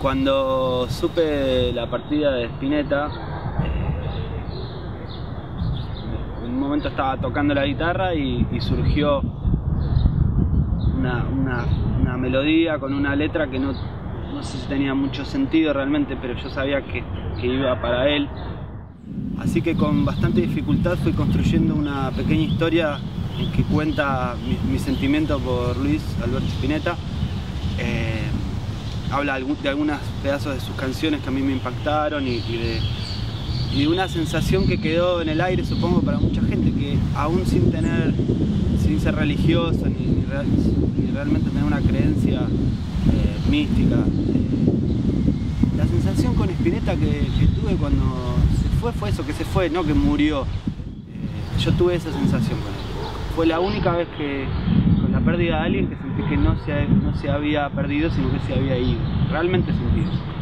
Cuando supe la partida de Spinetta, en un momento estaba tocando la guitarra y surgió una melodía con una letra que no sé si tenía mucho sentido realmente, pero yo sabía que iba para él. Así que con bastante dificultad fui construyendo una pequeña historia en que cuenta mi sentimiento por Luis Alberto Spinetta. Habla de algunos pedazos de sus canciones que a mí me impactaron y de una sensación que quedó en el aire, supongo, para mucha gente que aún sin ser religiosa ni realmente tener una creencia mística, la sensación con Spinetta que tuve cuando se fue eso, que se fue, no que murió. Yo tuve esa sensación con él. Fue la única vez que, con la pérdida de alguien, que sentí que no se había perdido, sino que se había ido. Realmente sentí eso.